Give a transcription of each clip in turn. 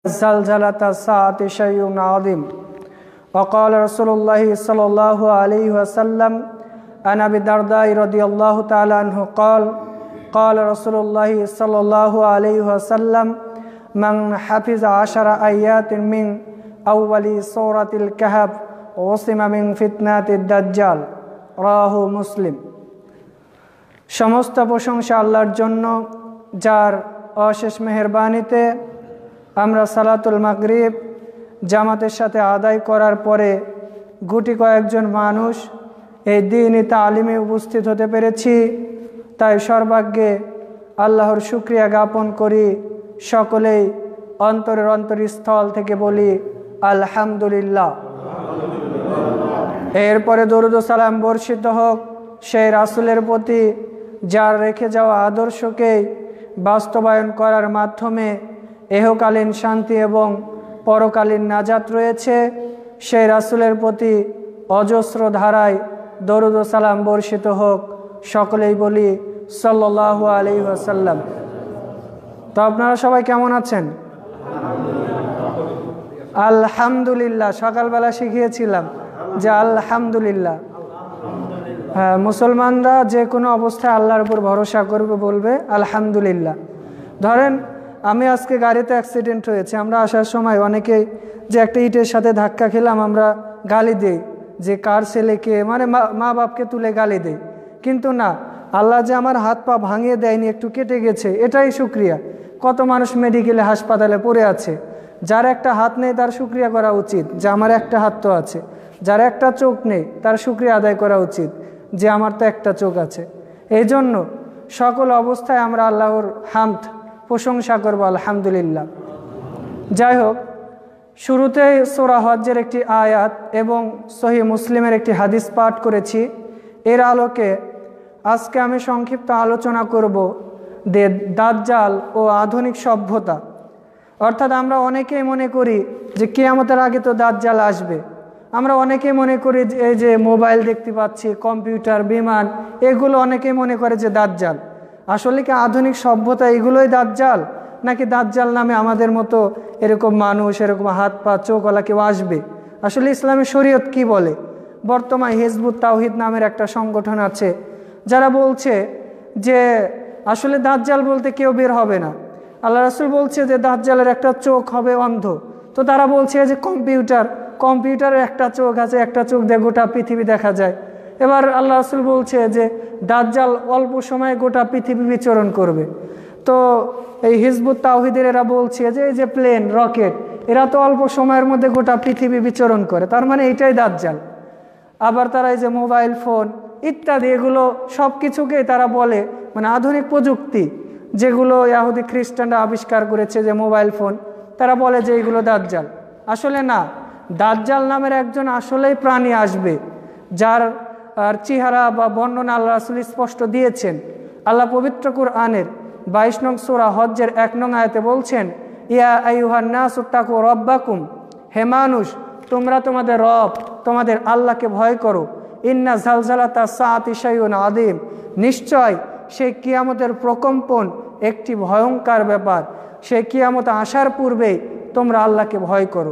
زلزلة الساعة شيء عظيم وقال رسول الله صلى الله عليه وسلم عن أبي الدرداء رضي الله تعالى عنه قال رسول الله صلى الله عليه وسلم من حفظ 10 آيات من أول سورة الكهف عصم من فتنة الدجال রাহু মুসলিম। সমস্ত প্রশংসা আল্লাহর জন্য, যার অশেষ মেহেরবানিতে আমরা সালাতুল মাগরিব জামাতের সাথে আদায় করার পরে গুটি কয়েকজন মানুষ এই দ্বীনি তালিমে উপস্থিত হতে পেরেছি। তাই সর্বাগ্যে আল্লাহর শুকরিয়া জ্ঞাপন করি। সকলেই অন্তরের অন্তরস্থল থেকে বলি আলহামদুলিল্লাহ। এরপরে দরুদ ও সালাম বর্ষিত হোক সেই রাসূলের প্রতি, যার রেখে যাওয়া আদর্শকে বাস্তবায়ন করার মাধ্যমে এহকালীন শান্তি এবং পরকালীন নাজাত রয়েছে। সেই রাসূলের প্রতি অজস্র ধারায় দরুদ ও সালাম বর্ষিত হোক। সকলেই বলি সাল্লাল্লাহু আলাইহি ওয়াসাল্লাম। তো আপনারা সবাই কেমন আছেন? আলহামদুলিল্লাহ। সকালবেলা শিখিয়েছিলাম যে আলহামদুলিল্লাহ। হ্যাঁ, মুসলমানরা যে কোনো অবস্থায় আল্লাহর উপর ভরসা করবে, বলবে আলহামদুলিল্লাহ। ধরেন আমি আজকে গাড়িতে অ্যাক্সিডেন্ট হয়েছে, আমরা আসার সময় অনেকেই যে একটা ইটের সাথে ধাক্কা খেলাম আমরা গালি দেই, যে কার ছেলেকে, মানে মা বাপকে তুলে গালি দেই। কিন্তু না, আল্লাহ যে আমার হাত পা ভাঙিয়ে দেয়নি, একটু কেটে গেছে, এটাই শুকরিয়া। কত মানুষ মেডিকেলে হাসপাতালে পড়ে আছে, যার একটা হাত নেই তার শুকরিয়া করা উচিত যে আমার একটা হাত তো আছে। যার একটা চোখ নেই তার শুকরিয়া আদায় করা উচিত যে আমার তো একটা চোখ আছে। এই জন্য সকল অবস্থায় আমরা আল্লাহর হামদ প্রশংসা করব আলহামদুলিল্লাহ। যাই হোক, শুরুতেই সূরা হজ্জের একটি আয়াত এবং সহিহ মুসলিমের একটি হাদিস পাঠ করেছি। এর আলোকে আজকে আমি সংক্ষিপ্ত আলোচনা করব দাজ্জাল ও আধুনিক সভ্যতা। অর্থাৎ আমরা অনেকেই মনে করি যে কিয়ামতের আগে তো দাজ্জাল আসবে। আমরা অনেকেই মনে করি এই যে মোবাইল দেখতে পাচ্ছি, কম্পিউটার, বিমান, এগুলো অনেকেই মনে করে যে দাজ্জাল। আসলে কি আধুনিক সভ্যতা এগুলোই দাজ্জাল, নাকি দাজ্জাল নামে আমাদের মতো এরকম মানুষ, এরকম হাত পা চোখওয়ালা কেউ আসবে? আসলে ইসলামী শরীয়ত কি বলে? বর্তমান হিজবুত তাওহীদ নামের একটা সংগঠন আছে যারা বলছে যে আসলে দাজ্জাল বলতে কেউ বের হবে না। আল্লাহ রাসূল বলছে যে দাজ্জালের একটা চোখ হবে অন্ধ। তো তারা বলছে যে কম্পিউটারের একটা চোখ আছে, একটা চোখ দিয়ে গোটা পৃথিবী দেখা যায়। এবার আল্লাহ রাসূল বলছে যে দাজ্জাল অল্প সময়ে গোটা পৃথিবী বিচরণ করবে। তো এই হিজবুত তাওহীদের এরা বলছে যে এই যে প্লেন, রকেট, এরা তো অল্প সময়ের মধ্যে গোটা পৃথিবী বিচরণ করে, তার মানে এটাই দাজ্জাল। আবার তারা এই যে মোবাইল ফোন ইত্যাদি, এগুলো সব কিছুকেই তারা বলে মানে আধুনিক প্রযুক্তি, যেগুলো ইহুদি খ্রিস্টানরা আবিষ্কার করেছে, যে মোবাইল ফোন, তারা বলে যে এগুলো দাজ্জাল। আসলে না, দাজ্জাল নামের একজন আসলেই প্রাণী আসবে, যার চেহারা বা বর্ণনা আল্লাহ রাসূল স্পষ্ট দিয়েছেন। আল্লাহ পবিত্র কুরআনের 22 নং সূরা হজ্জের 1 নং আয়াতে বলছেন, ইয়া আইয়ুহান নাসু তাকু রাব্বাকুম, হে মানুষ তোমরা তোমাদের রব, তোমাদের আল্লাহকে ভয় করো। ইন্না জালজালাতা সাআতি শাইউন আযীম, নিশ্চয় সেই কিয়ামতের প্রকম্পন একটি ভয়ঙ্কর ব্যাপার। সেই কিয়ামত আসার পূর্বেই তোমরা আল্লাহকে ভয় করো।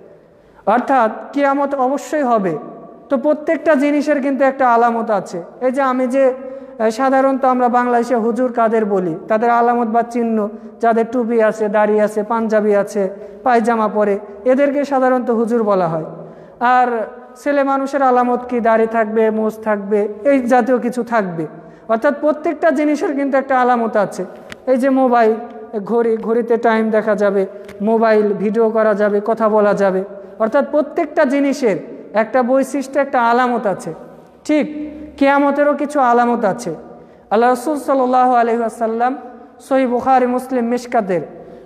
অর্থাৎ কিয়ামত অবশ্যই হবে। তো প্রত্যেকটা জিনিসের কিন্তু একটা আলামত আছে। এই যে আমি যে সাধারণত আমরা বাংলাদেশে হুজুর কাদের বলি, তাদের আলামত বা চিহ্ন, যাদের টুপি আছে, দাড়ি আছে, পাঞ্জাবি আছে, পায়জামা পরে, এদেরকে সাধারণত হুজুর বলা হয়। আর ছেলে মানুষের আলামত কি? দাড়ি থাকবে, মোজ থাকবে, এই জাতীয় কিছু থাকবে। অর্থাৎ প্রত্যেকটা জিনিসের কিন্তু একটা আলামত আছে। এই যে মোবাইল, ঘড়িতে টাইম দেখা যাবে, মোবাইল ভিডিও করা যাবে, কথা বলা যাবে। অর্থাৎ প্রত্যেকটা জিনিসের একটা বৈশিষ্ট্য, একটা আলামত আছে। ঠিক কিয়ামতেরও কিছু আলামত আছে। আল্লাহ রাসূল সাল্লাল্লাহু আলাইহি ওয়াসাল্লাম সহিহ বুখারী, মুসলিম, মিশকাতের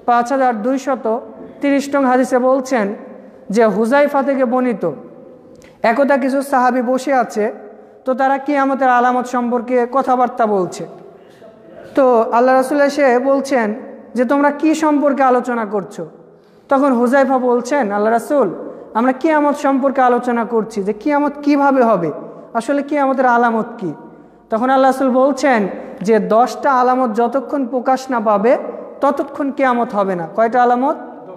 5230 নং হাদিসে বলছেন যে হুযায়ফা থেকে বর্ণিত, একদা কিছু সাহাবী বসে আছে, তো তারা কিয়ামতের আলামত সম্পর্কে কথাবার্তা বলছে। তো আল্লাহ রাসূল এসে বলছেন যে তোমরা কি সম্পর্কে আলোচনা করছো? তখন হুযায়ফা বলছেন, আল্লাহ রাসূল, আমরা কিয়ামত সম্পর্কে আলোচনা করছি, যে কিয়ামত কিভাবে হবে, আসলে কিয়ামতের আলামত কি। তখন আল্লাহ রাসূল বলছেন যে 10টা আলামত যতক্ষণ প্রকাশ না পাবে ততক্ষণ কিয়ামত হবে না। কয়টা আলামত?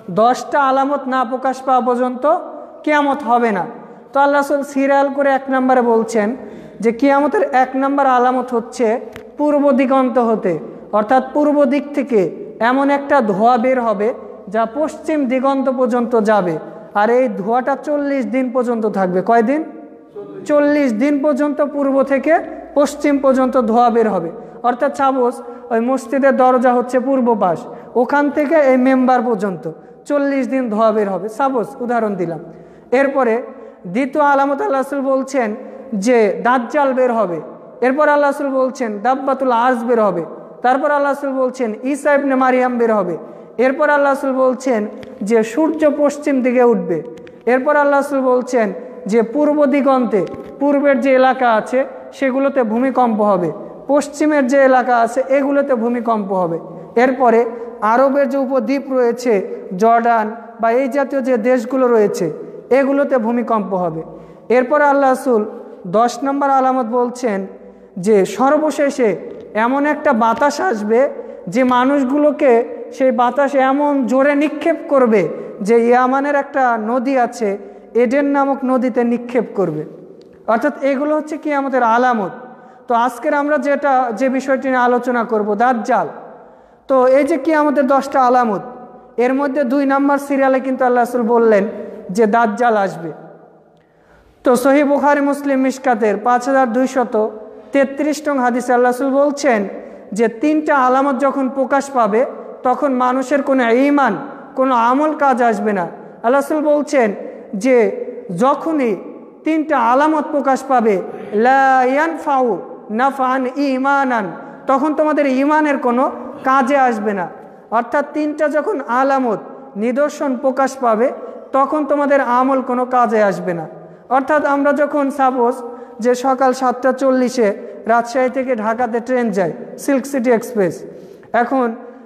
10টা আলামত না প্রকাশ পাওয়া পর্যন্ত কিয়ামত হবে না। তো আল্লাহ রাসূল সিরিয়াল করে 1 নম্বরে বলছেন যে কিয়ামতের 1 নম্বর আলামত হচ্ছে পূর্ব দিগন্ত হতে, অর্থাৎ পূর্ব দিক থেকে এমন একটা ধোঁয়া বের হবে যা পশ্চিম দিগন্ত পর্যন্ত যাবে। আর এই ধোঁয়াটা 40 দিন পর্যন্ত থাকবে। কয় দিন? 40 দিন পর্যন্ত পূর্ব থেকে পশ্চিম পর্যন্ত ধোঁয়া বের হবে। অর্থাৎ সাপোজ ওই মসজিদের দরজা হচ্ছে পূর্ব পাশ, ওখান থেকে এই মেম্বার পর্যন্ত 40 দিন ধোঁয়া বের হবে, সাপোজ উদাহরণ দিলাম। এরপরে দ্বিতীয় আলামত আল্লাহ রাসূল বলছেন যে দাজ্জাল বের হবে। এরপর আল্লাহ রাসূল বলছেন দাব্বাতুল আরজ বের হবে। তারপর আল্লাহ রাসূল বলছেন ঈসা ইবনে মারিয়াম বের হবে। এরপর আল্লাহ রাসূল বলছেন যে সূর্য পশ্চিম দিকে উঠবে। এরপর আল্লাহ রাসূল বলছেন যে পূর্ব দিগন্তে পূর্বের যে এলাকা আছে সেগুলোতে ভূমিকম্প হবে, পশ্চিমের যে এলাকা আছে এগুলোতে ভূমিকম্প হবে। এরপরে আরবের যে উপদ্বীপ রয়েছে জর্ডান বা এই জাতীয় যে দেশগুলো রয়েছে এগুলোতে ভূমিকম্প হবে। এরপরে আল্লাহ রাসূল 10 নম্বর আলামত বলছেন যে সর্বশেষে এমন একটা বাতাস আসবে যে মানুষগুলোকে সেই বাতাসে এমন জোরে নিক্ষেপ করবে যে ইয়ামানের একটা নদী আছে এডেন নামক নদীতে নিক্ষেপ করবে। অর্থাৎ এগুলো হচ্ছে কিয়ামতের আলামত। তো আজকের আমরা যে বিষয়টি নিয়ে আলোচনা করব দাজ্জাল। তো এই যে কিয়ামতের 10টা আলামত, এর মধ্যে 2 নম্বর সিরিয়ালে কিন্তু আল্লাহ রাসূল বললেন যে দাজ্জাল আসবে। তো সহিহ বুখারী মুসলিম মিশকাতের 5233 নং হাদিসে আল্লাহ রাসূল বলছেন যে 3টা আলামত যখন প্রকাশ পাবে তখন মানুষের কোনো ঈমান, কোনো আমল কাজ আসবে না। আল্লাহ রাসূল বলছেন যে যখনই 3টা আলামত প্রকাশ পাবে লা ইয়ানফাউ নাফআন ঈমানান, তখন তোমাদের ঈমানের কোনো কাজে আসবে না। অর্থাৎ 3টা যখন আলামত নিদর্শন প্রকাশ পাবে তখন তোমাদের আমল কোনো কাজে আসবে না। অর্থাৎ আমরা যখন সাপোজ যে সকাল 7:40-এ রাজশাহী থেকে ঢাকাতে ট্রেন যায় সিল্ক সিটি এক্সপ্রেস, এখন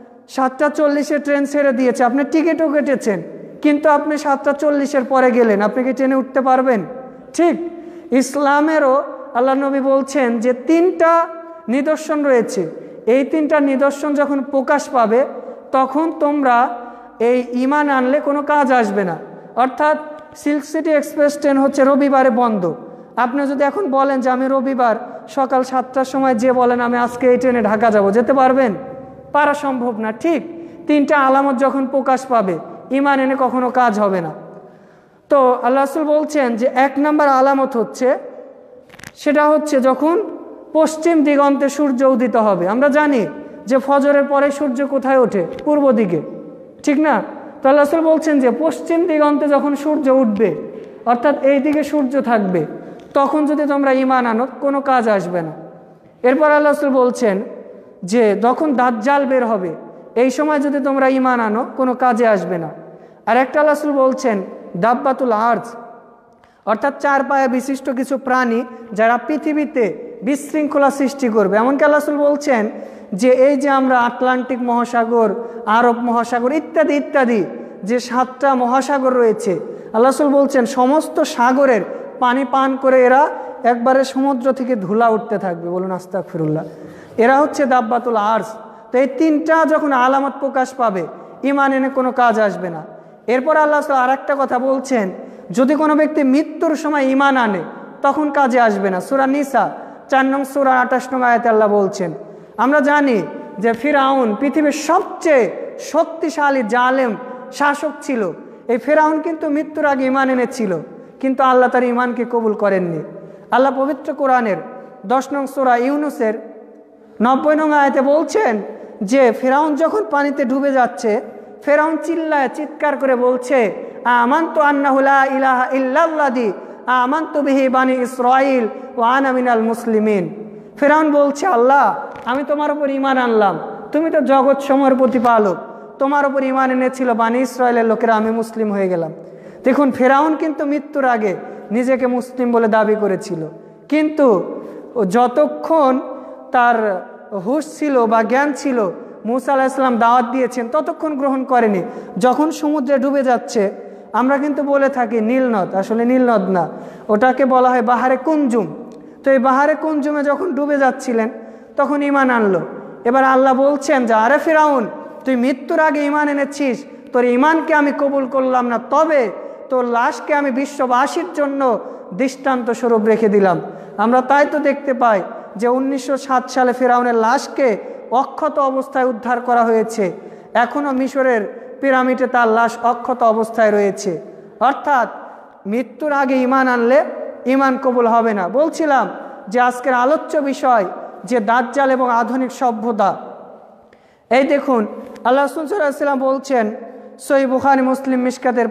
7:40-এ ট্রেন ছেড়ে দিয়েছে, আপনি টিকিটও কেটেছেন, কিন্তু আপনি 7:40-এর পরে গেলেন, আপনি কি ট্রেনে উঠতে পারবেন? ঠিক ইসলামেরও আল্লাহ নবী বলছেন যে 3টা নিদর্শন রয়েছে, এই 3টা নিদর্শন যখন প্রকাশ পাবে তখন তোমরা এই ঈমান আনলে কোনো কাজ আসবে না। অর্থাৎ সিল্ক সিটি এক্সপ্রেস ট্রেন হচ্ছে রবিবারে বন্ধ। আপনি যদি এখন বলেন যে আমি রবিবার সকাল 7টার সময় যে বলেন আমি আজকে এই ট্রেনে ঢাকা যাব, যেতে পারবেন? পারা সম্ভব না। ঠিক 3টা আলামত যখন প্রকাশ পাবে ঈমান এনে কখনো কাজ হবে না। তো আল্লাহ রাসূল বলছেন যে 1 নম্বর আলামত হচ্ছে সেটা হচ্ছে যখন পশ্চিম দিগন্তে সূর্য উদিত হবে। আমরা জানি যে ফজরের পরে সূর্য কোথায় ওঠে? পূর্ব দিকে, ঠিক না? তো আল্লাহ রাসূল বলছেন যে পশ্চিম দিগন্তে যখন সূর্য উঠবে, অর্থাৎ এই দিকে সূর্য থাকবে, তখন যদি তোমরা ঈমান আনো কোনো কাজ আসবে না। এরপর আল্লাহ রাসূল বলছেন যে যখন দাজ্জাল বের হবে এই সময় যদি তোমরা ঈমান আনো কোনো কাজে আসবে না। আর একটা আল্লাহ রাসূল বলছেন দাব্বাতুল আরজ, অর্থাৎ 4 পায়ে বিশিষ্ট কিছু প্রাণী যারা পৃথিবীতে বিশৃঙ্খলা সৃষ্টি করবে। এমনকি আল্লাহ রাসূল বলছেন যে এই যে আমরা আটলান্টিক মহাসাগর, আরব মহাসাগর ইত্যাদি ইত্যাদি যে 7টা মহাসাগর রয়েছে, আল্লাহ রাসূল বলছেন সমস্ত সাগরের পানি পান করে এরা একবারে সমুদ্র থেকে ধুলা উঠতে থাকবে। বলুন আস্তাগফিরুল্লাহ। এরা হচ্ছে দাব্বাতুল আরজ। তো এই 3টা যখন আলামত প্রকাশ পাবে ঈমান এনে কোনো কাজ আসবে না। এরপর আল্লাহ রাসূল আরেকটা কথা বলছেন, যদি কোনো ব্যক্তি মৃত্যুর সময় ঈমান আনে তখন কাজে আসবে না। সূরা নিসা 4 নং সূরা 28 নং আয়াতে আল্লাহ বলছেন, আমরা জানি যে ফিরআউন পৃথিবীর সবচেয়ে শক্তিশালী জালেম শাসক ছিল। এই ফিরআউন কিন্তু মৃত্যুর আগে ঈমান এনেছিল, কিন্তু আল্লাহ তার ঈমানকে কবুল করেননি। আল্লাহ পবিত্র কোরআনের 10 নং সূরা ইউনূসের 90 নং আয়াতে বলছেন যে ফিরআউন যখন পানিতে ডুবে যাচ্ছে, ফিরআউন চিল্লায় চিৎকার করে বলছে আমানতু আন্নাহু লা ইলাহা ইল্লাল্লাযী আমানতু বিহি বানি ইসরাঈল ওয়া আনা মিনাল মুসলিমিন। ফিরআউন বলছে আল্লাহ আমি তোমার উপর ঈমান আনলাম, তুমি তো জগৎ সমূহের প্রতিপালক, তোমার উপর ঈমান এনেছিল বানি ইসরায়েলের লোকেরা, আমি মুসলিম হয়ে গেলাম। দেখুন ফিরআউন কিন্তু মৃত্যুর আগে নিজেকে মুসলিম বলে দাবি করেছিল, কিন্তু যতক্ষণ তার হুশ ছিল বা জ্ঞান ছিল মূসা আলাইহিস সালাম দাওয়াত দিয়েছেন ততক্ষণ গ্রহণ করেনি। যখন সমুদ্রে ডুবে যাচ্ছে, আমরা কিন্তু বলে থাকি নীল নদ, আসলে নীল নদ না, ওটাকে বলা হয় বাহারে কুনজুম। তো এই বাহারে কুনজুমে যখন ডুবে যাচ্ছিলেন তখন ঈমান আনলো। এবার আল্লাহ বলছেন যে আরে ফিরআউন তুই মৃত্যুর আগে ঈমান এনেছিস, তোর ইমানকে আমি কবুল করলাম না, তবে তোর লাশকে আমি বিশ্ববাসীর জন্য দৃষ্টান্ত স্বরূপ রেখে দিলাম। আমরা তাই তো দেখতে পাই যে 1907 সালে ফেরাউনের লাশকে অক্ষত অবস্থায় উদ্ধার করা হয়েছে, এখনও মিশরের পিরামিডে তার লাশ অক্ষত অবস্থায় রয়েছে। অর্থাৎ মৃত্যুর আগে ইমান আনলে ইমান কবুল হবে না। বলছিলাম যে আজকের আলোচ্য বিষয় যে দাজ্জাল এবং আধুনিক সভ্যতা। এই দেখুন, আল্লাহ রাসূল সাল্লাল্লাহু আলাইহি ওয়াসাল্লাম বলছেন সহিহ বুখারী মুসলিম মিশকাতের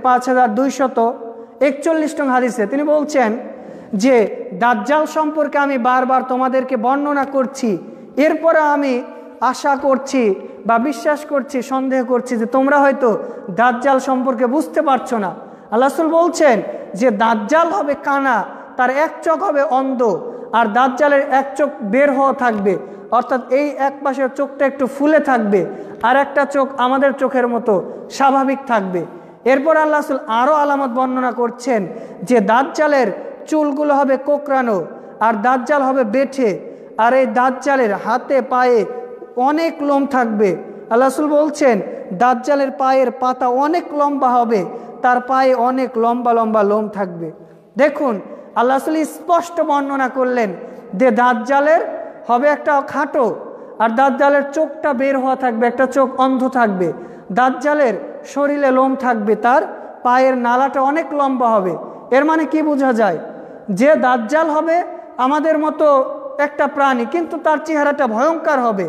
5241 নং হাদিসে, তিনি বলছেন যে দাজ্জাল সম্পর্কে আমি বারবার তোমাদেরকে বর্ণনা করছি, এরপরে আমি আশা করছি বা বিশ্বাস করছি, সন্দেহ করছি যে তোমরা হয়তো দাজ্জাল সম্পর্কে বুঝতে পারছো না। আল্লাহ রাসূল বলছেন যে দাজ্জাল হবে কানা, তার এক চোখ হবে অন্ধ, আর দাজ্জালের এক চোখ বের হওয়া থাকবে, অর্থাৎ এই এক পাশের চোখটা একটু ফুলে থাকবে, আর একটা চোখ আমাদের চোখের মতো স্বাভাবিক থাকবে। এরপর আল্লাহ রাসূল আরও আলামত বর্ণনা করছেন যে দাজ্জালের চুলগুলো হবে কোঁকড়ানো, আর দাজ্জাল হবে বেঠে, আর এই দাজ্জালের হাতে পায়ে অনেক লোম থাকবে। আল্লাহ রাসূল বলছেন দাজ্জালের পায়ের পাতা অনেক লম্বা হবে, তার পায়ে অনেক লম্বা লম্বা লোম থাকবে। দেখুন, আল্লাহ রাসূল স্পষ্ট বর্ণনা করলেন যে দাজ্জালের হবে একটা খাটো, আর দাজ্জালের চোখটা বের হওয়া থাকবে, একটা চোখ অন্ধ থাকবে, দাজ্জালের শরীরে লোম থাকবে, তার পায়ের নালাটা অনেক লম্বা হবে। এর মানে কি বোঝা যায় যে দাজ্জাল হবে আমাদের মতো একটা প্রাণী, কিন্তু তার চেহারাটা ভয়ঙ্কর হবে।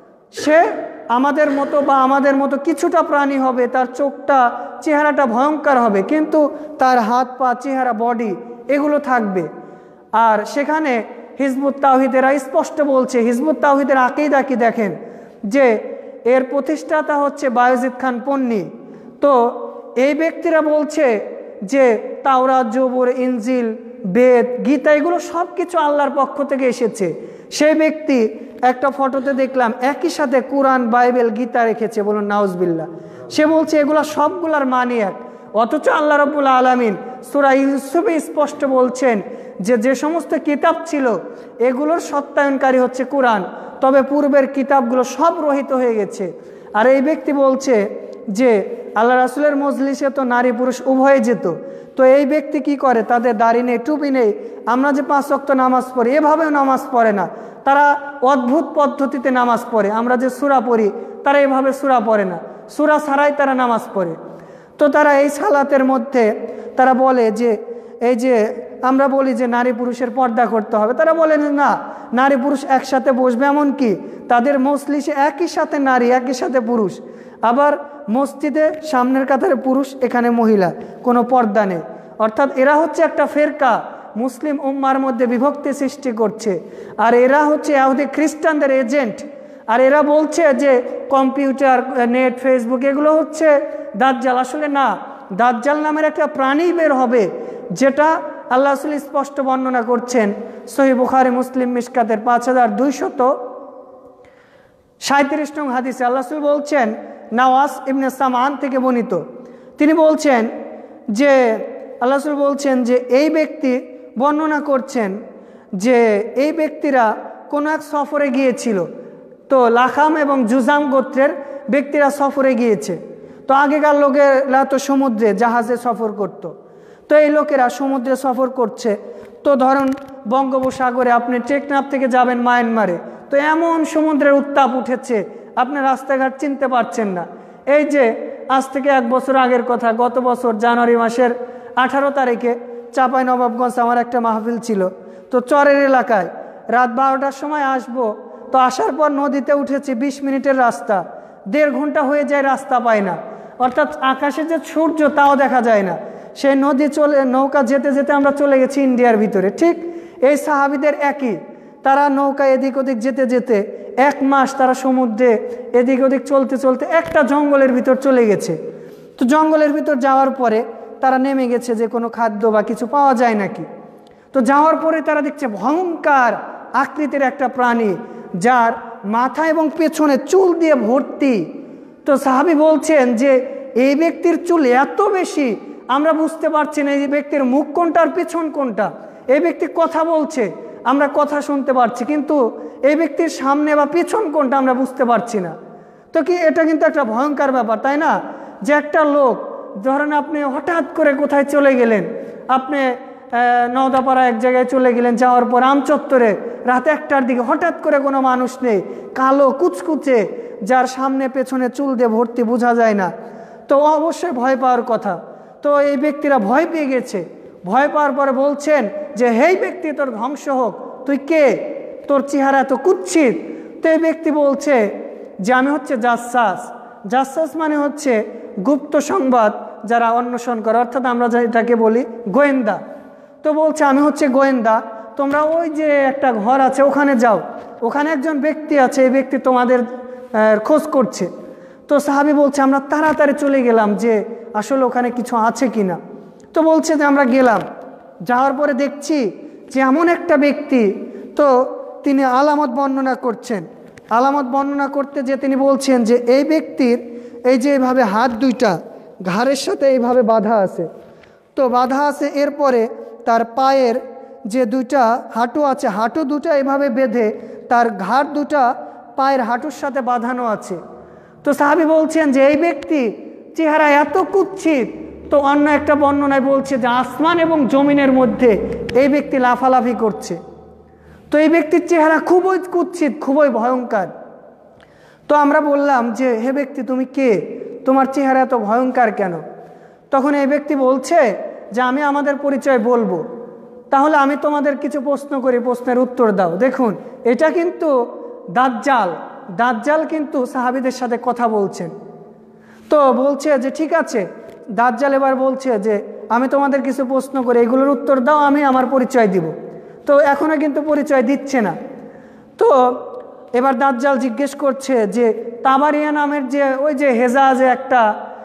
সে আমাদের মতো বা আমাদের মতো কিছুটা প্রাণী হবে, তার চোখটা চেহারাটা ভয়ঙ্কর হবে, কিন্তু তার হাত পা চেহারা বডি এগুলো থাকবে। আর সেখানে হিজবুত তাওহীদেরা স্পষ্ট বলছে, হিজবুত তাওহীদের আকীদা কি দেখেন, যে এর প্রতিষ্ঠাতা হচ্ছে বায়েজিদ খান পন্নী। তো এই ব্যক্তিরা বলছে যে তাওরাত, জবুর, ইনজিল, বেদ, গীতা এগুলো সব কিছু আল্লাহর পক্ষ থেকে এসেছে। সেই ব্যক্তি একটা ফটোতে দেখলাম একই সাথে কোরআন, বাইবেল, গীতা রেখেছে, বলুন নাউজুবিল্লাহ। সে বলছে এগুলো সবগুলার মানি এক, অথচ আল্লাহ রাব্বুল আলামিন সূরা ইউসুফে স্পষ্ট বলছেন যে যে সমস্ত কিতাব ছিল এগুলোর সত্যায়নকারী হচ্ছে কোরআন, তবে পূর্বের কিতাবগুলো সব রহিত হয়ে গেছে। আর এই ব্যক্তি বলছে যে আল্লাহ রাসূলের মজলিসে তো নারী পুরুষ উভয়ে যেত, তো এই ব্যক্তি কি করে, তাদের দাড়ি নেই, টুপি নেই, আমরা যে 5 ওয়াক্ত নামাজ পড়ি এভাবেও নামাজ পড়ে না, তারা অদ্ভুত পদ্ধতিতে নামাজ পড়ে। আমরা যে সূরা পড়ি তারা এভাবে সূরা পড়ে না, সূরা ছাড়াই তারা নামাজ পড়ে। তো তারা এই সালাতের মধ্যে তারা বলে যে এই যে আমরা বলি যে নারী পুরুষের পর্দা করতে হবে, তারা বলেন না, নারী পুরুষ একসাথে বসবে, এমনকি তাদের মজলিসে একই সাথে নারী একই সাথে পুরুষ, আবার মসজিদে সামনের কাতারে পুরুষ, এখানে মহিলা, কোনো পর্দা নেই। অর্থাৎ এরা হচ্ছে একটা ফেরকা, মুসলিম উম্মার মধ্যে বিভক্তি সৃষ্টি করছে, আর এরা হচ্ছে ইহুদি খ্রিস্টানদের এজেন্ট। আর এরা বলছে যে কম্পিউটার, নেট, ফেসবুক এগুলো হচ্ছে দাজ্জাল। আসলে না, দাজ্জাল নামের একটা প্রাণী বের হবে, যেটা আল্লাহ রাসূল স্পষ্ট বর্ণনা করছেন সহিহ বুখারী মুসলিম মিশকাতের 5237 নং হাদিসে। আল্লাহ রাসূল বলছেন, নাওয়াস ইবনে সামআন থেকে বর্ণিত, তিনি বলছেন যে আল্লাহ রাসূল বলছেন যে এই ব্যক্তি বর্ণনা করছেন যে এই ব্যক্তিরা কোনো এক সফরে গিয়েছিল, তো লাখাম এবং জুজাম গোত্রের ব্যক্তিরা সফরে গিয়েছে। তো আগেকার লোকেরা তো সমুদ্রে জাহাজে সফর করত, তো এই লোকেরা সমুদ্রে সফর করছে, তো ধরুন বঙ্গোপসাগরে আপনি টেকনাফ থেকে যাবেন মায়ানমারে, তো এমন সমুদ্রের উত্তাপ উঠেছে আপনি রাস্তাঘাট চিনতে পারছেন না। এই যে আজ থেকে 1 বছর আগের কথা, গত বছর জানুয়ারি মাসের 18 তারিখে চাঁপাইনবাবগঞ্জ আমার একটা মাহফিল ছিল, তো চরের এলাকায় রাত 12টার সময় আসবো, তো আসার পর নদীতে উঠেছি, 20 মিনিটের রাস্তা, 1.5 ঘন্টা হয়ে যায়, রাস্তা পাই না, অর্থাৎ আকাশে যে সূর্য তাও দেখা যায় না। সেই নদী নৌকা যেতে যেতে আমরা চলে গেছি ইন্ডিয়ার ভিতরে। ঠিক এই সাহাবীদের একই, তারা নৌকা এদিক ওদিক যেতে যেতে 1 মাস তারা সমুদ্রে এদিক ওদিক চলতে চলতে একটা জঙ্গলের ভিতর চলে গেছে। তো জঙ্গলের ভিতর যাওয়ার পরে তারা নেমে গেছে যে কোনো খাদ্য বা কিছু পাওয়া যায় নাকি। তো যাওয়ার পরে তারা দেখছে ভয়ঙ্কর আকৃতির একটা প্রাণী, যার মাথা এবং পেছনে চুল দিয়ে ভর্তি। তো সাহাবী বলছেন যে এই ব্যক্তির চুল এত বেশি, আমরা বুঝতে পারছি না এই ব্যক্তির মুখ কোনটা আর পেছন কোনটা। এই ব্যক্তি কথা বলছে, আমরা কথা শুনতে পারছি, কিন্তু এই ব্যক্তির সামনে বা পিছন কোনটা আমরা বুঝতে পারছি না। তো কি এটা কিন্তু একটা ভয়ঙ্কর ব্যাপার, তাই না? যে একটা লোক, ধরেন আপনি হঠাৎ করে কোথায় চলে গেলেন, আপনি নওদাপাড়া এক জায়গায় চলে গেলেন, যাওয়ার পর আমচত্বরে রাত 1টার দিকে হঠাৎ করে কোনো মানুষ নেই, কালো কুচকুচে, যার সামনে পেছনে চুল দিয়ে ভর্তি, বোঝা যায় না, তো অবশ্যই ভয় পাওয়ার কথা। তো এই ব্যক্তিরা ভয় পেয়ে গেছে। ভয় পাওয়ার পরে বলছেন যে হেই ব্যক্তি, তোর ধ্বংস হোক, তুই কে, তোর চেহারা এত কুৎসিত। তো এই ব্যক্তি বলছে যে আমি হচ্ছে জাসসাস। জাসসাস মানে হচ্ছে গুপ্ত সংবাদ যারা অন্বেষণ করে, অর্থাৎ আমরা যেটাকে বলি গোয়েন্দা। তো বলছে আমি হচ্ছে গোয়েন্দা, তোমরা ওই যে একটা ঘর আছে ওখানে যাও, ওখানে একজন ব্যক্তি আছে, এই ব্যক্তি তোমাদের খোঁজ করছে। তো সাহাবী বলছে আমরা তাড়াতাড়ি চলে গেলাম যে আসলে ওখানে কিছু আছে কিনা। তো বলছে যে আমরা গেলাম, যাওয়ার পরে দেখছি যে এমন একটা ব্যক্তি, তো তিনি আলামত বর্ণনা করছেন। আলামত বর্ণনা করতে যে তিনি বলছেন যে এই ব্যক্তির এই যে এইভাবে হাত দুইটা ঘাড়ের সাথে এইভাবে বাঁধা আছে, তো বাঁধা আছে, এরপরে তার পায়ের যে দুইটা হাঁটু আছে, হাঁটু দুটা এইভাবে বেঁধে তার ঘাড় দুটা পায়ের হাঁটুর সাথে বাঁধানো আছে। তো সাহাবী বলছেন যে এই ব্যক্তি চেহারা এত কুৎসিত, তো অন্য একটা বর্ণনায় বলছে যে আসমান এবং জমিনের মধ্যে এই ব্যক্তি লাফালাফি করছে। তো এই ব্যক্তির চেহারা খুবই কুৎসিত, খুবই ভয়ঙ্কর। তো আমরা বললাম যে হে ব্যক্তি, তুমি কে, তোমার চেহারা এত ভয়ঙ্কর কেন? তখন এই ব্যক্তি বলছে যে আমি আমাদের পরিচয় বলবো, তাহলে আমি তোমাদের কিছু প্রশ্ন করি, প্রশ্নের উত্তর দাও। দেখুন, এটা কিন্তু দাজ্জাল। দাজ্জাল কিন্তু সাহাবীদের সাথে কথা বলছেন। তো বলছে যে ঠিক আছে, দাজ্জাল এবার বলছে যে আমি তোমাদের কিছু প্রশ্ন করি, এগুলোর উত্তর দাও, আমি আমার পরিচয় দিব। তো এখনও কিন্তু পরিচয় দিচ্ছে না। তো এবার দাজ্জাল জিজ্ঞেস করছে যে তাবারিয়া নামের যে ওই যে হেজাজে একটা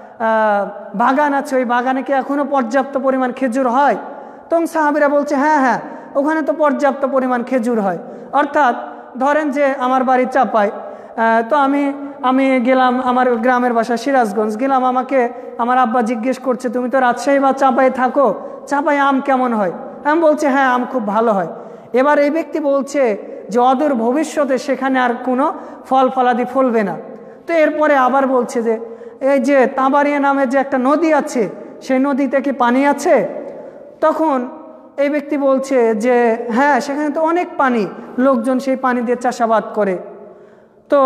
বাগান আছে, ওই বাগানে কি এখনও পর্যাপ্ত পরিমাণ খেজুর হয়? তখন সাহাবীরা বলছে হ্যাঁ হ্যাঁ, ওখানে তো পর্যাপ্ত পরিমাণ খেজুর হয়। অর্থাৎ ধরেন যে আমার বাড়ি চাপায়, তো আমি গেলাম, আমার গ্রামের বাসা সিরাজগঞ্জ, গেলাম, আমাকে আমার আব্বা জিজ্ঞেস করছে তুমি তো রাজশাহী বা চাপায় থাকো, চাপায় আম কেমন হয়? আমি বলছি হ্যাঁ, আম খুব ভালো হয়। এবার এই ব্যক্তি বলছে যে অদূর ভবিষ্যতে সেখানে আর কোনো ফল ফলাদি ফলবে না। তো এরপরে আবার বলছে যে এই যে তাবারিয়া নামে যে একটা নদী আছে, সেই নদীতে কি পানি আছে? তখন এই ব্যক্তি বলছে যে হ্যাঁ, সেখানে তো অনেক পানি, লোকজন সেই পানি দিয়ে চাষাবাদ করে। তো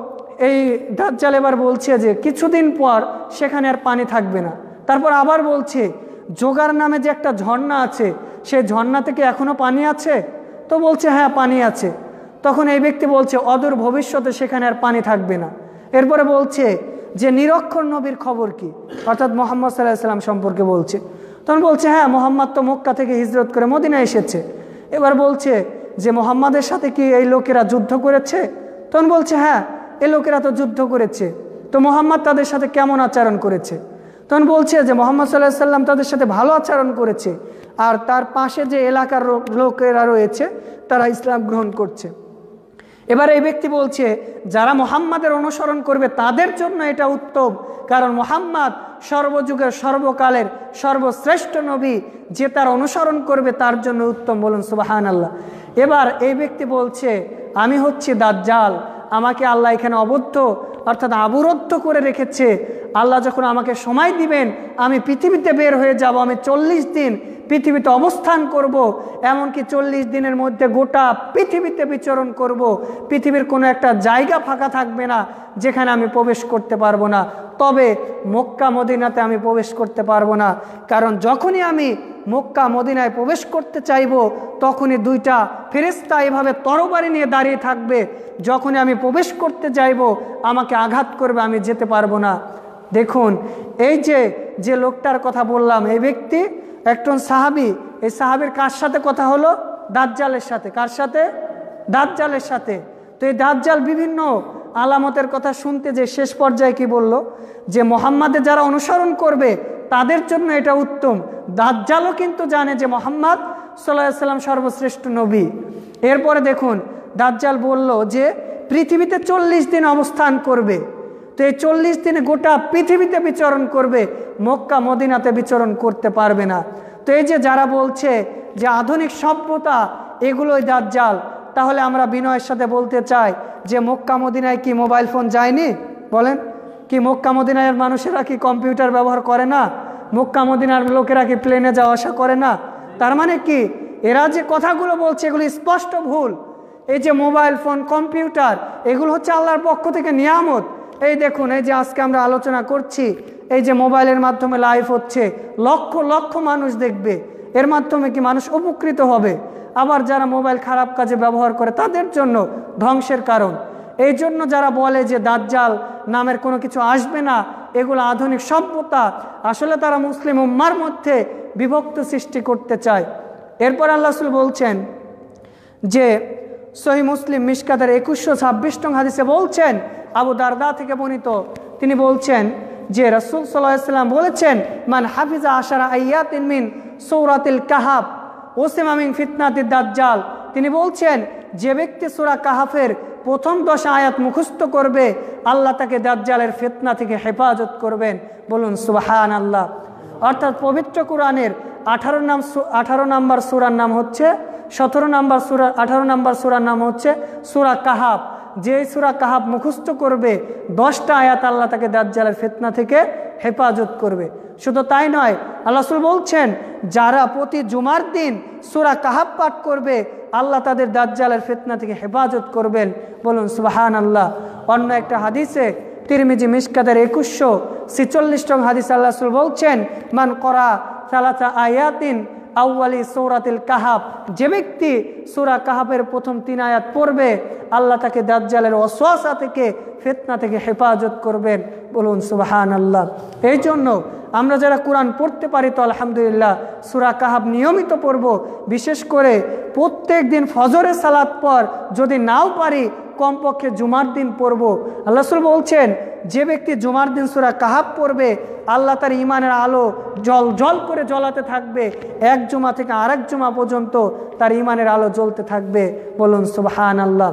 এই দাজ্জাল এবার বলছে যে কিছুদিন পর সেখানে আর পানি থাকবে না। তারপর আবার বলছে জোগার নামে যে একটা ঝর্ণা আছে, সেই ঝর্ণা থেকে এখনো পানি আছে? তো বলছে হ্যাঁ, পানি আছে। তখন এই ব্যক্তি বলছে অদূর ভবিষ্যতে সেখানে আর পানি থাকবে না। এরপরে বলছে যে নিরক্ষর নবীর খবর কি, অর্থাৎ মুহাম্মদ সাল্লাল্লাহু আলাইহি ওয়াসাল্লাম সম্পর্কে বলছে। তখন বলছে হ্যাঁ, মুহাম্মদ তো মক্কা থেকে হিজরত করে মদিনায় এসেছে। এবার বলছে যে মুহাম্মাদের সাথে কি এই লোকেরা যুদ্ধ করেছে? তখন বলছে হ্যাঁ, এই লোকেরা তো যুদ্ধ করেছে। তো মুহাম্মদ তাদের সাথে কেমন আচরণ করেছে? তখন বলছে যে মুহাম্মদ সাল্লাল্লাহু আলাইহি ওয়াসাল্লাম তাদের সাথে ভালো আচরণ করেছে, আর তার পাশে যে এলাকার লোকেরা রয়েছে তারা ইসলাম গ্রহণ করছে। এবার এই ব্যক্তি বলছে যারা মুহাম্মাদের অনুসরণ করবে তাদের জন্য এটা উত্তম, কারণ মুহাম্মদ সর্বযুগের সর্বকালের সর্বশ্রেষ্ঠ নবী, যে তার অনুসরণ করবে তার জন্য উত্তম। বলুন সুবহানাল্লাহ। এবার এই ব্যক্তি বলছে আমি হচ্ছি দাজ্জাল, আমাকে আল্লাহ এখানে অর্থাৎ আবরুদ্ধ করে রেখেছে। আল্লাহ যখন আমাকে সময় দিবেন আমি পৃথিবীতে বের হয়ে যাব, আমি 40 দিন পৃথিবীতে অবস্থান করব, এমনকি 40 দিনের মধ্যে গোটা পৃথিবীতে বিচরণ করব। পৃথিবীর কোনো একটা জায়গা ফাঁকা থাকবে না যেখানে আমি প্রবেশ করতে পারবো না। তবে মক্কা মদিনাতে আমি প্রবেশ করতে পারবো না, কারণ যখনই আমি মক্কা মদিনায় প্রবেশ করতে চাইব তখনই দুইটা ফেরেশতা এভাবে তরবারি নিয়ে দাঁড়িয়ে থাকবে। যখনই আমি প্রবেশ করতে চাইব আমাকে আঘাত করবে, আমি যেতে পারবো না। দেখুন, এই যে লোকটার কথা বললাম, এই ব্যক্তি একজন সাহাবী। এই সাহাবীর কার সাথে কথা হলো? দাজ্জালের সাথে। কার সাথে? দাজ্জালের সাথে। তো এই দাজ্জাল বিভিন্ন আলামতের কথা শুনতে যে শেষ পর্যায়ে কি বলল যে মুহাম্মাদের যারা অনুসরণ করবে তাদের জন্য এটা উত্তম। দাজ্জালও কিন্তু জানে যে মুহাম্মদ সাল্লাল্লাহু আলাইহি ওয়াসাল্লাম সর্বশ্রেষ্ঠ নবী। এরপরে দেখুন দাজ্জাল বলল যে পৃথিবীতে 40 দিন অবস্থান করবে। তো এই 40 দিনে গোটা পৃথিবীতে বিচরণ করবে, মক্কা মদিনাতে বিচরণ করতে পারবে না। তো এই যে যারা বলছে যে আধুনিক সভ্যতা, এগুলোই দাজ্জাল, তাহলে আমরা বিনয়ের সাথে বলতে চাই যে মক্কা মদিনায় কি মোবাইল ফোন যায়নি? বলেন, কি মক্কা মদিনার মানুষেরা কি কম্পিউটার ব্যবহার করে না? মক্কা মদিনার লোকেরা কি প্লেনে যাওয়া আসা করে না? তার মানে কি এরা যে কথাগুলো বলছে এগুলো স্পষ্ট ভুল। এই যে মোবাইল ফোন, কম্পিউটার, এগুলো হচ্ছে আল্লাহর পক্ষ থেকে নিয়ামত। এই দেখুন, এই যে আজকে আমরা আলোচনা করছি, এই যে মোবাইলের মাধ্যমে লাইভ হচ্ছে, লক্ষ লক্ষ মানুষ দেখবে, এর মাধ্যমে কি মানুষ উপকৃত হবে। আবার যারা মোবাইল খারাপ কাজে ব্যবহার করে তাদের জন্য ধ্বংসের কারণ। এই জন্য যারা বলে যে দাজ্জাল নামের কোনো কিছু আসবে না, এগুলো আধুনিক সভ্যতা, আসলে তারা মুসলিম উম্মার মধ্যে বিভক্ত সৃষ্টি করতে চায়। এরপর আল্লাহ রাসূল বলছেন যে সহিহ মুসলিম মিশকাতের 2126 নং হাদিসে বলছেন, আবু দারদা থেকে বর্ণিত, তিনি বলছেন যে রাসূল সাল্লাল্লাহু আলাইহি ওয়াসাল্লাম বলেছেন, মান হাফিজা আশারা আয়াতিন মিন সূরাতিল কাহাফ ওসিমা মিন ফিতনাতিদ দাজ্জাল। তিনি বলছেন যে ব্যক্তি সূরা কাহাফের প্রথম 10 আয়াত মুখস্থ করবে, আল্লাহ তাকে দাজ্জালের ফিতনা থেকে হেফাজত করবেন। বলুন সুবহানাল্লাহ। অর্থাৎ পবিত্র কোরআনের 18 নম্বর সূরার নাম হচ্ছে 18 নম্বর সূরার নাম হচ্ছে সূরা কাহাফ। যে সূরা কাহাফ মুখস্থ করবে 10টা আয়াত, আল্লাহ তাকে দাজ্জালের ফিতনা থেকে হেফাজত করবে। শুধু তাই নয়, আল্লাহ রাসূল বলছেন যারা প্রতি জুমার দিন সূরা কাহাফ পাঠ করবে, আল্লাহ তাদের দাজ্জালের ফিতনা থেকে হেফাজত করবেন। বলুন সুবহানাল্লাহ। অন্য একটা হাদিসে তিরমিজি মিশকাতের 2146 নং হাদিস আল্লাহ রাসূল বলছেন, মান করা সালাসা আয়াতিন আউয়ালি সূরাতিল কাহাফ, যে ব্যক্তি সূরা কাহাফের প্রথম 3 আয়াত পড়বে, আল্লাহ তাকে দাজ্জালের ওয়াসওয়াসা থেকে, ফিতনা থেকে হেফাজত করবেন। বলুন সুবহানাল্লাহ। এই জন্য আমরা যারা কোরআন পড়তে পারি তো আলহামদুলিল্লাহ, সূরা কাহাফ নিয়মিত পড়ব। বিশেষ করে প্রত্যেক দিন ফজরের সালাত পর, যদি নাও পারি কমপক্ষে জুমার দিন পড়ব। আল্লাহ রাসূল বলছেন যে ব্যক্তি জুমার দিন সূরা কাহাফ পড়বে, আল্লাহ তার ঈমানের আলো জল জল করে জ্বলাতে থাকবে, এক জুমা থেকে আরেক জুমা পর্যন্ত তার ঈমানের আলো জ্বলতে থাকবে। বলুন সুবহানাল্লাহ।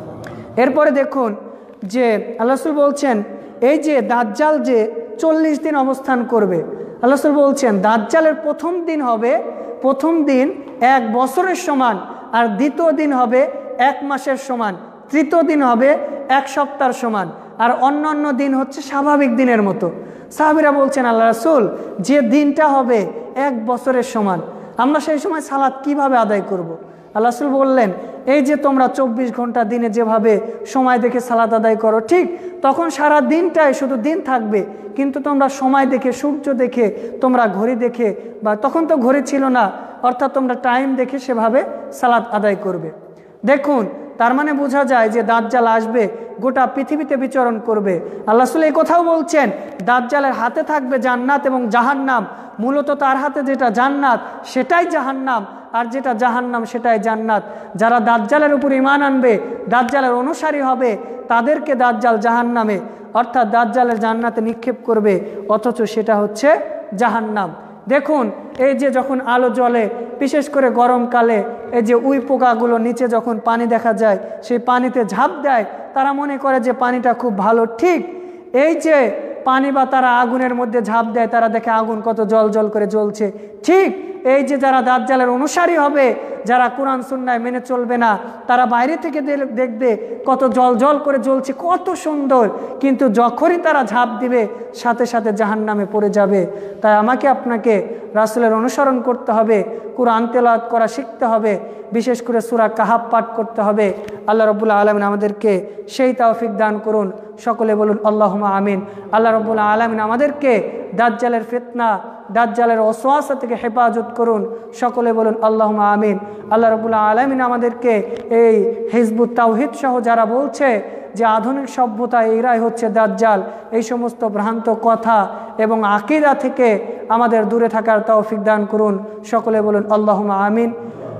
এরপরে দেখুন যে আল্লাহ রাসূল বলছেন এই যে দাজ্জাল যে 40 দিন অবস্থান করবে, আল্লাহ রাসূল বলছেন দাজ্জালের প্রথম দিন হবে, প্রথম দিন 1 বছরের সমান, আর দ্বিতীয় দিন হবে 1 মাসের সমান, তৃতীয় দিন হবে 1 সপ্তাহের সমান, আর অন্যান্য দিন হচ্ছে স্বাভাবিক দিনের মতো। সাহাবীরা বলছেন আল্লাহ রাসূল যে দিনটা হবে 1 বছরের সমান, আমরা সেই সময় সালাত কিভাবে আদায় করব? আল্লাহ রাসূল বললেন এই যে তোমরা 24 ঘন্টা দিনে যেভাবে সময় দেখে সালাত আদায় করো, ঠিক তখন সারা দিনটাই শুধু দিন থাকবে, কিন্তু তোমরা সময় দেখে, সূর্য দেখে, তোমরা ঘড়ি দেখে, বা তখন তো ঘড়ি ছিল না, অর্থাৎ তোমরা টাইম দেখে সেভাবে সালাত আদায় করবে। দেখুন, তার মানে বোঝা যায় যে দাজ্জাল আসবে, গোটা পৃথিবীতে বিচরণ করবে। আল্লাহ রাসূল এই কথাও বলছেন দাজ্জালের হাতে থাকবে জান্নাত এবং জাহান্নাম। মূলত তার হাতে যেটা জান্নাত সেটাই জাহান্নাম, আর যেটা জাহান্নাম সেটাই জান্নাত। যারা দাজ্জালের উপর ঈমান আনবে, দাজ্জালের অনুসারী হবে, তাদেরকে দাজ্জাল জাহান্নামে অর্থাৎ দাজ্জালের জান্নাতে নিক্ষেপ করবে, অথচ সেটা হচ্ছে জাহান্নাম। দেখুন এই যে যখন আলো জ্বলে, বিশেষ করে গরমকালে, এই যে উই পোকাগুলো নিচে যখন পানি দেখা যায়, সেই পানিতে ঝাঁপ দেয়, তারা মনে করে যে পানিটা খুব ভালো। ঠিক এই যে পানি বা তারা আগুনের মধ্যে ঝাঁপ দেয়, তারা দেখে আগুন কত জল জল করে জ্বলছে। ঠিক এই যে যারা দাজ্জালের অনুসারী হবে, যারা কোরআন সুন্নাহ মেনে চলবে না, তারা বাইরে থেকে দেখবে কত জল জল করে জ্বলছে, কত সুন্দর, কিন্তু যখনই তারা ঝাঁপ দিবে সাথে সাথে জাহান্নামে পড়ে যাবে। তাই আমাকে আপনাকে রাসূলের অনুসরণ করতে হবে, কোরআন তেলাওয়াত করা শিখতে হবে, বিশেষ করে সূরা কাহাফ পাঠ করতে হবে। আল্লাহ রাব্বুল আলামিন আমাদেরকে সেই তৌফিক দান করুন। সকলে বলুন আল্লাহুম্মা আমিন। আল্লাহ রাব্বুল আলামিন আমাদেরকে দাজ্জালের ফিতনা, দাজ্জালের ওয়াসওয়াসা থেকে হেফাজত করুন। সকলে বলুন আল্লাহুম্মা আমিন। আল্লাহ রাব্বুল আলামিন আমাদেরকে এই হিজবুত তাওহীদ সহ যারা বলছে যে আধুনিক সভ্যতা এরাই হচ্ছে দাজ্জাল, এই সমস্ত ভ্রান্ত কথা এবং আকীদা থেকে আমাদের দূরে থাকার তৌফিক দান করুন। সকলে বলুন আল্লাহুম্মা আমিন।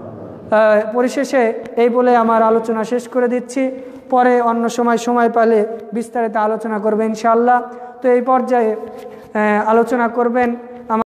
পরিশেষে এই বলে আমার আলোচনা শেষ করে দিচ্ছি। পরে অন্য সময় পেলে বিস্তারিত আলোচনা করবেন ইনশাআল্লাহ। তো এই পর্যায়ে আলোচনা করবেন